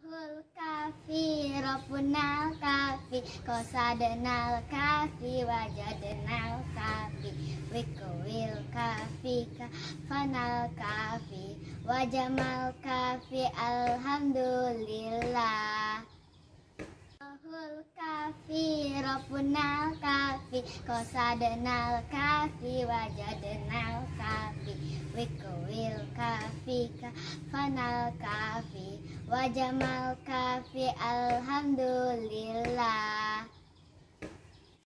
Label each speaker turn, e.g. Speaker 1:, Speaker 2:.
Speaker 1: Hul kafi, Rabbunal kafi, Qasadnal kafi, Wajadnal kafi, Wikwil kafi, Kafanal kafi, Wajamal kafi, Alhamdulillah. Hul kafi, Rabbunal kafi, Qasadnal kafi, Wajadnal kafi, Wikwil kafi, Kafanal kafi, Wajamal kafi, Alhamdulillah.